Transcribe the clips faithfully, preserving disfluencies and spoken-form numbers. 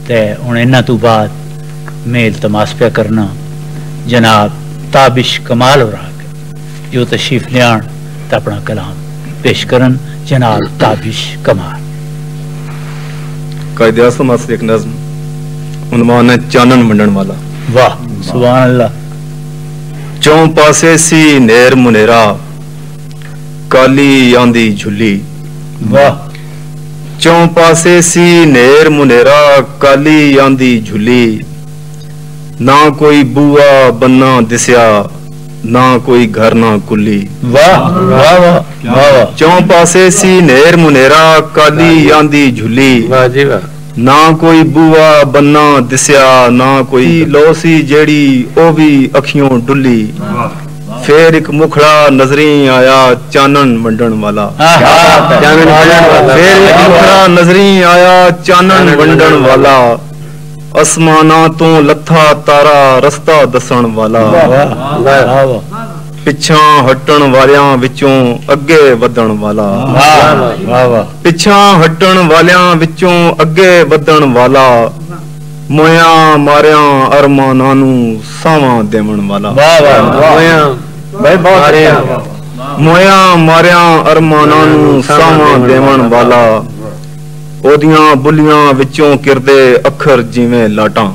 ते हुण इन्हां तो बाद मेल तमास पिया करना जनाब ताबिश कमाल हो रहा जो तशरीफ लियाण तो अपना कलाम पेश करन जनाब ताबिश कमाल। कायदे आज़म आस्ते एक नज़्म उन्वान है चानन वंडण वाला। वाह सुभान अल्लाह। चौं पासे सी नेर मुनेरा काली आंदी झुली। वाह। चौं पासे सी नेर मुनेरा काली आंदी झुली ना कोई बुआ बन्ना दिस्या ना कोई घर ना कुली। वाह वाह वाह वाह। चौं पासे सी नेर मुनेरा काली आंदी झुली वाह जी वाह। ना कोई बुआ बन्ना दिस्या ना कोई लोसी जेड़ी ओ भी अखियों डुली। फिर एक मुखड़ा नजरी आया चानन वंडण वाला। फिर एक मुखड़ा नजरी आया चानन वंडण वाला आसमाना तो लथा तारा रस्ता दसन वाला। पिछा हटन वालियां विचों अगे वधण वाला। पिछा हटन वालियां विचों अगे वधण वाला मोया मारिया अरमानां नू सावां देवण वाला। मोया मारिया अरमानां नू सावां देवण वाला ओदियां बुलियां विचों किरदे अखर जिवें लाटां।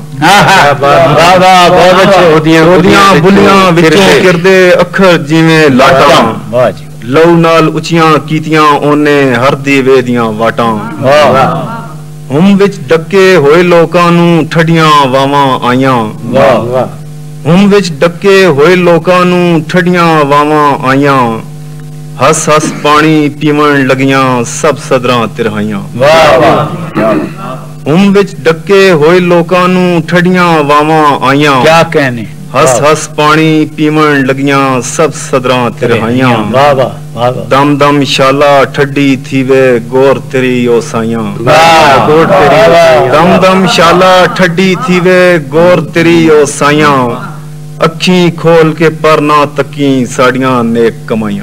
ओदियां बुलियां विचों किरदे अखर जिवें लाटां लहू नाल उचियां कीतियां ओने हर दीवे दियां वाटां। हुम विच डके होए लोकां नू ठडियां वावां आईयां। हुम विच डके होए लोकां नू ठडियां वावां आईयां हस हस पानी पीवन लगियां सब सदरां तिरहाइयां। हुम विच डके होए लोकां नू ठडियां वावां आईयां क्या कहने हस हस पानी पीवन लगियां सब सदरां तिरहाइयां। दम दम शाला ठड्डी थीवे गोर तेरी ओ साइयां। दम दम शाला ठड्डी थीवे गोर तेरी ओ साइयां अखी खोल के पर ना तकी साड़ियां नेक कमाइयां।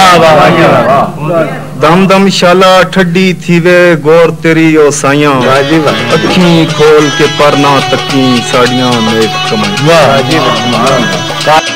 दम दम शाला ठड्डी थीवे गोर तेरी ओ साइयां अखी खोल के पर ना तकी साड़ियां नेक कमाइयां।